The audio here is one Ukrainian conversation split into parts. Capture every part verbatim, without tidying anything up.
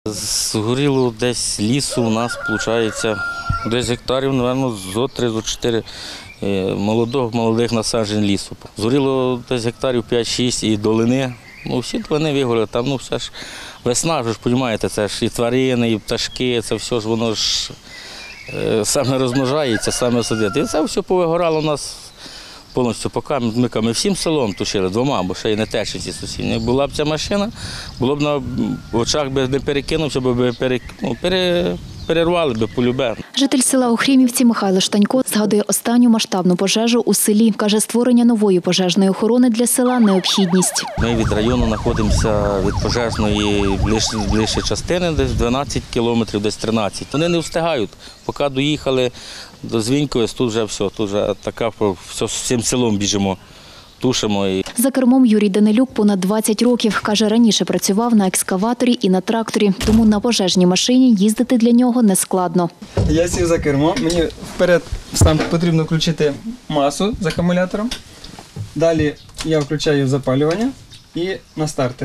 Згоріло десь лісу у нас, виходить, десь гектарів, мабуть, зо три, зо чотири молодих, молодих насаджень лісу. Згоріло десь гектарів п'ять-шість і долини. Ну, всі долини вигоріли, там, ну, все ж весна, ви ж розумієте, це ж і тварини, і пташки, це все ж воно ж саме розмножається, саме сидить. І це все повигорало у нас повністю, поки ми, ми всім селом тушили двома, бо ще й не течі ці сусідні. Була б ця машина, було б на очах би не перекинувся, бо пере, ну, пере, перервали б полюбе. Житель села Охрімівці Михайло Штанько згадує останню масштабну пожежу у селі. Каже, створення нової пожежної охорони для села – необхідність. Ми від району знаходимося від пожежної ближчої частини, десь дванадцять кілометрів, десь тринадцять. Вони не встигають, поки доїхали до Звіньковець, тут вже все, тут вже така, все, всім селом біжимо. Тушимо. За кермом Юрій Данилюк понад двадцять років. Каже, раніше працював на екскаваторі і на тракторі, тому на пожежній машині їздити для нього не складно. Я сів за кермо, мені вперед сам потрібно включити масу з акумулятором. Далі я включаю запалювання і на стартер.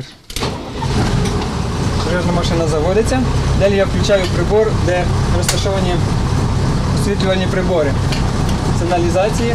Пожежна машина заводиться. Далі я включаю прибор, де розташовані освітлювальні прибори, сигналізації,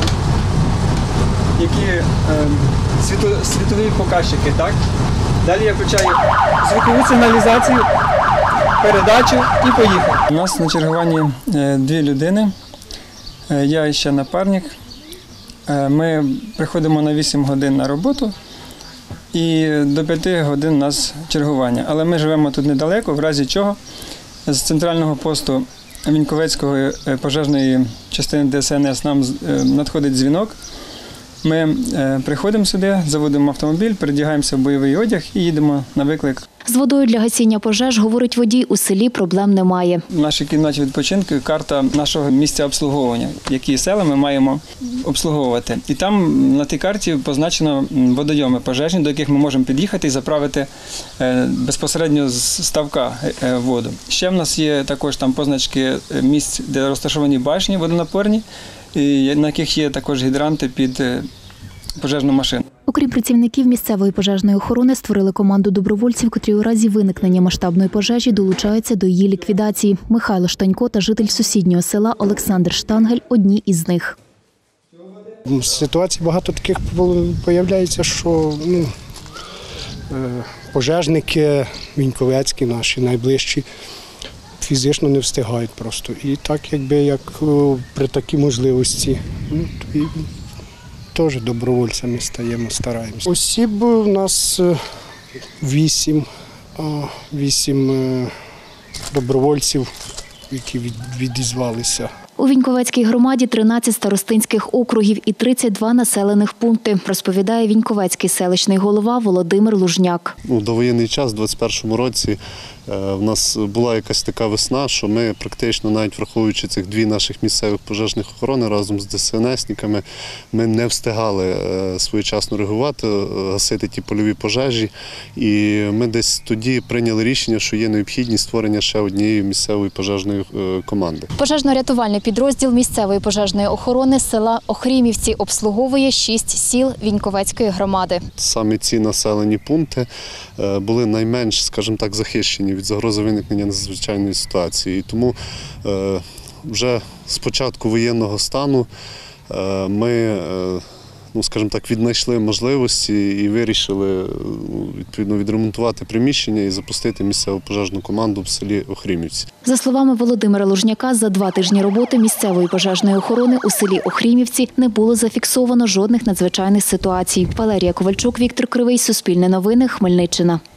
які е, світу, світові показчики. Так? Далі я включаю звукову сигналізацію, передачу і поїхав. У нас на чергуванні е, дві людини, е, я і ще напарник. Е, ми приходимо на вісім годин на роботу і до п'яти годин у нас чергування. Але ми живемо тут недалеко, в разі чого з центрального посту Віньковецької пожежної частини Де Ес Ен Ес нам е, надходить дзвінок. Ми е, приходимо сюди, заводимо автомобіль, передягаємося в бойовий одяг і їдемо на виклик. З водою для гасіння пожеж, говорить водій, у селі проблем немає. В нашій кімнаті відпочинку карта нашого місця обслуговування, які села ми маємо обслуговувати. І там на тій карті позначено водойоми пожежні, до яких ми можемо під'їхати і заправити е, безпосередньо з ставка е, воду. Ще в нас є також там позначки місць, де розташовані башні водонапорні, і на яких є також гідранти під пожежну машину. Окрім працівників місцевої пожежної охорони, створили команду добровольців, котрі у разі виникнення масштабної пожежі долучаються до її ліквідації. Михайло Штанько та житель сусіднього села Олександр Штангель – одні із них. Ситуацій багато таких з'являється, що ну, пожежники віньковецькі наші найближчі фізично не встигають просто. І так, якби як при такій можливості, ну, то і теж добровольцями стаємо, стараємося. Осіб у нас вісім, вісім добровольців, які відізвалися. У Віньковецькій громаді тринадцять старостинських округів і тридцять два населених пункти, розповідає Віньковецький селищний голова Володимир Лужняк. У довоєнний час, у двадцять першому році, в нас була якась така весна, що ми практично, навіть враховуючи цих дві наших місцевих пожежних охорони разом з Де Ес Ен Есниками, ми не встигали своєчасно реагувати, гасити ті польові пожежі. І ми десь тоді прийняли рішення, що є необхідність створення ще однієї місцевої пожежної команди. Пожежно-рятувальний підрозділ місцевої пожежної охорони села Охрімівці обслуговує шість сіл Віньковецької громади. Саме ці населені пункти були найменш, скажімо так, захищені від загрози виникнення надзвичайної ситуації. І тому вже з початку воєнного стану ми, ну, скажімо так, віднайшли можливості і вирішили відповідно відремонтувати приміщення і запустити місцеву пожежну команду в селі Охрімівці. За словами Володимира Лужняка, за два тижні роботи місцевої пожежної охорони у селі Охрімівці не було зафіксовано жодних надзвичайних ситуацій. Валерія Ковальчук, Віктор Кривий, Суспільне новини, Хмельниччина.